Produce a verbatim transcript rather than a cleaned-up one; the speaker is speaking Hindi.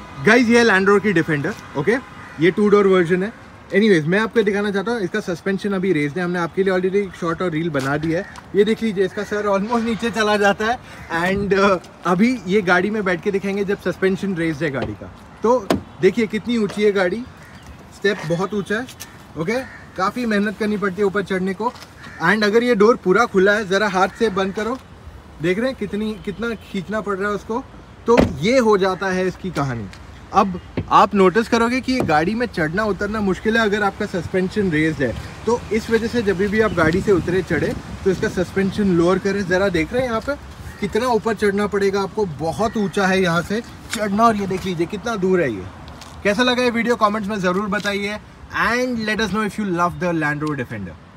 गाइज ये है लैंड रोवर की डिफेंडर, ओके, ये टू डोर वर्जन है। एनीवेज मैं आपको दिखाना चाहता हूँ इसका सस्पेंशन अभी रेस्ड है, हमने आपके लिए ऑलरेडी एक शॉर्ट और रील बना दिया है। ये देख लीजिए इसका सर ऑलमोस्ट नीचे चला जाता है एंड uh, अभी ये गाड़ी में बैठ के दिखाएंगे जब सस्पेंशन रेस्ड है गाड़ी का। तो देखिए कितनी ऊंची है गाड़ी, स्टेप बहुत ऊंचा है, ओके, काफ़ी मेहनत करनी पड़ती है ऊपर चढ़ने को। एंड अगर ये डोर पूरा खुला है, ज़रा हाथ से बंद करो, देख रहे हैं कितनी कितना खींचना पड़ रहा है उसको, तो ये हो जाता है इसकी कहानी। अब आप नोटिस करोगे कि ये गाड़ी में चढ़ना उतरना मुश्किल है अगर आपका सस्पेंशन रेज्ड है, तो इस वजह से जब भी आप गाड़ी से उतरे चढ़े तो इसका सस्पेंशन लोअर करें। ज़रा देख रहे हैं यहाँ पे कितना ऊपर चढ़ना पड़ेगा आपको, बहुत ऊंचा है यहाँ से चढ़ना, और ये देख लीजिए कितना दूर है ये। कैसा लगा ये वीडियो कमेंट्स में ज़रूर बताइए and let us know if you love the Land Rover defender.